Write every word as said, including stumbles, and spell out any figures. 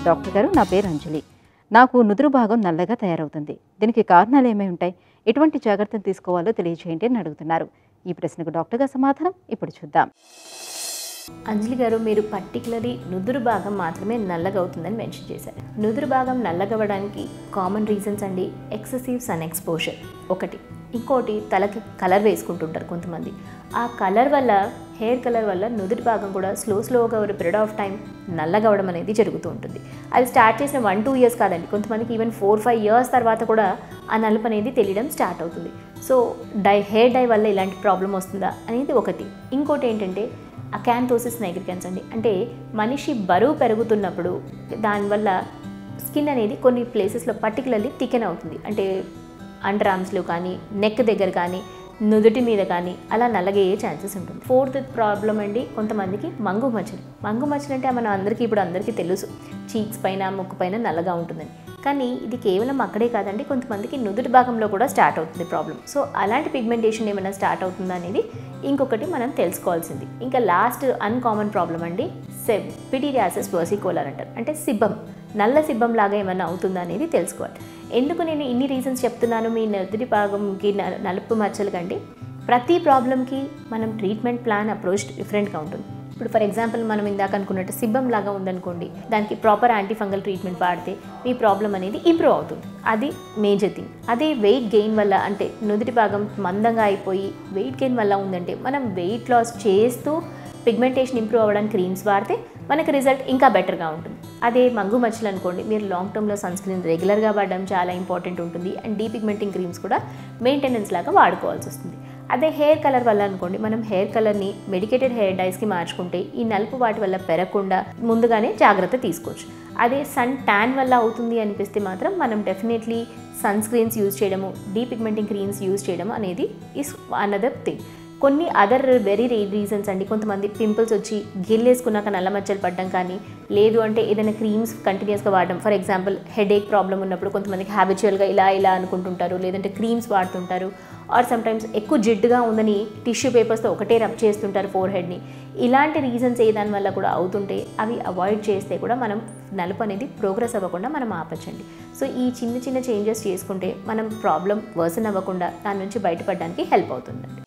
Doctor గారు, నా పేరు అంజలి. నాకు నుదురు భాగం నల్లగా తయారవుతుంది. దీనికి కారణాలు ఏమై ఉంటాయి? ఎటువంటి జాగ్రత్తలు తీసుకోవాలో తెలియజేయండి అని అడుగుతున్నారు. ఈ ప్రశ్నకు డాక్టర్ గారి సమాధానం ఇప్పుడు చూద్దాం. అంజలి గారు, మీరు పర్టికులర్లీ నుదురు భాగం మాత్రమే నల్లగా అవుతుందని మెన్షన్ చేశారు. నుదురు భాగం నల్లగవడానికి కామన్ రీజన్స్ అండి, ఎక్సెసివ్ సన్ ఎక్స్పోజర్ ఒకటి. ఇంకోటి, తలకి కలర్ వేసుకుంటుంటారు కొంతమంది. ఆ కలర్ వల్ల, హెయిర్ కలర్ వల్ల నుదుటి భాగం కూడా స్లో స్లోగా ఒక పీరియడ్ ఆఫ్ టైం నల్లగవడం అనేది జరుగుతూ ఉంటుంది. అది స్టార్ట్ చేసిన వన్ టూ ఇయర్స్ కాదండి, కొంతమందికి ఈవెన్ ఫోర్ ఫైవ్ ఇయర్స్ తర్వాత కూడా ఆ నలుపు అనేది తెలియడం స్టార్ట్ అవుతుంది. సో డై హెయిర్ డై వల్ల ఇలాంటి ప్రాబ్లం వస్తుందా అనేది ఒకటి. ఇంకోటి ఏంటంటే అకాంతోసిస్ నైగ్రికన్స్ అండి, అంటే మనిషి బరువు పెరుగుతున్నప్పుడు దానివల్ల స్కిన్ అనేది కొన్ని ప్లేసెస్లో పర్టికులర్లీ థికెన్ అవుతుంది. అంటే అండర్ ఆర్మ్స్లో కానీ, నెక్ దగ్గర కానీ, నుదుటి మీద కానీ అలా నల్లగయ్యే ఛాన్సెస్ ఉంటుంది. ఫోర్త్ ప్రాబ్లం అండి, కొంతమందికి మంగు మచ్చలు. మంగు మచ్చలు అంటే మన అందరికీ ఇప్పుడు అందరికీ తెలుసు, చీక్స్ పైన, ముక్కు పైన నల్లగా ఉంటుందని. కానీ ఇది కేవలం అక్కడే కాదండి, కొంతమందికి నుదుటి భాగంలో కూడా స్టార్ట్ అవుతుంది ప్రాబ్లం. సో అలాంటి పిగ్మెంటేషన్ ఏమైనా స్టార్ట్ అవుతుందా అనేది ఇంకొకటి మనం తెలుసుకోవాల్సింది. ఇంకా లాస్ట్ అన్కామన్ ప్రాబ్లం అండి, సెబ్ పిటీరియాసిస్ వర్సికోలర్ అంటారు. అంటే సిబ్బం, నల్ల సిబ్బం లాగా ఏమైనా అవుతుందా అనేది తెలుసుకోవాలి. ఎందుకు నేను ఇన్ని రీజన్స్ చెప్తున్నాను మీ నుదుటి భాగంకి నలుపు మచ్చలు కంటే, ప్రతి ప్రాబ్లంకి మనం ట్రీట్మెంట్ ప్లాన్ అప్రోచ్ డిఫరెంట్గా ఉంటుంది. ఇప్పుడు ఫర్ ఎగ్జాంపుల్ మనం ఇందాక అనుకున్నట్టు సిబ్బం లాగా ఉందనుకోండి, దానికి ప్రాపర్ యాంటీ ఫంగల్ ట్రీట్మెంట్ వాడితే మీ ప్రాబ్లం అనేది ఇంప్రూవ్ అవుతుంది. అది మేజర్ థింగ్. అదే వెయిట్ గెయిన్ వల్ల, అంటే నుదుటి భాగం మందంగా అయిపోయి వెయిట్ గెయిన్ వల్ల ఉందంటే, మనం వెయిట్ లాస్ చేస్తూ పిగ్మెంటేషన్ ఇంప్రూవ్ అవ్వడానికి క్రీమ్స్ వాడితే మనకు రిజల్ట్ ఇంకా బెటర్గా ఉంటుంది. అదే మంగు మచ్చలు అనుకోండి, మీరు లాంగ్ టర్మ్లో సన్ స్క్రీన్ రెగ్యులర్గా వాడడం చాలా ఇంపార్టెంట్ ఉంటుంది. అండ్ డీపిగ్మెంటింగ్ క్రీమ్స్ కూడా మెయింటెనెన్స్ లాగా వాడుకోవాల్సి వస్తుంది. అదే హెయిర్ కలర్ వల్ల అనుకోండి, మనం హెయిర్ కలర్ని మెడికేటెడ్ హెయిర్ డైస్కి మార్చుకుంటే ఈ నలుపు వాటి వల్ల పెరగకుండా ముందుగానే జాగ్రత్త తీసుకోవచ్చు. అదే సన్ ట్యాన్ వల్ల అవుతుంది అనిపిస్తే మాత్రం మనం డెఫినెట్లీ సన్ స్క్రీన్స్ యూజ్ చేయడము, డీపిగ్మెంటింగ్ క్రీమ్స్ యూజ్ చేయడం అనేది ఈస్ అనదర్ థింగ్. కొన్ని అదర్ వెరీ రీజన్స్ అండి, కొంతమంది పింపుల్స్ వచ్చి గిల్లేసుకున్నాక నల్ల మచ్చలు పడడం కానీ, లేదు అంటే ఏదైనా క్రీమ్స్ కంటిన్యూస్గా వాడడం. ఫర్ ఎగ్జాంపుల్ హెడేక్ ప్రాబ్లం ఉన్నప్పుడు కొంతమందికి హ్యాబిచువల్గా ఇలా ఇలా అనుకుంటుంటారు, లేదంటే క్రీమ్స్ వాడుతుంటారు. ఆర్ సమ్టైమ్స్ ఎక్కువ జిడ్డుగా ఉందని టిష్యూ పేపర్స్తో ఒకటే రబ్ చేస్తుంటారు ఫోర్ హెడ్ని. ఇలాంటి రీజన్స్ ఏ దాని వల్ల కూడా అవుతుంటే అవి అవాయిడ్ చేస్తే కూడా మనం నలుపు అనేది ప్రోగ్రెస్ అవ్వకుండా మనం ఆపచ్చండి. సో ఈ చిన్న చిన్న చేంజెస్ చేసుకుంటే మనం ప్రాబ్లం వర్సన్ అవ్వకుండా దాని నుంచి బయటపడడానికి హెల్ప్ అవుతుందండి.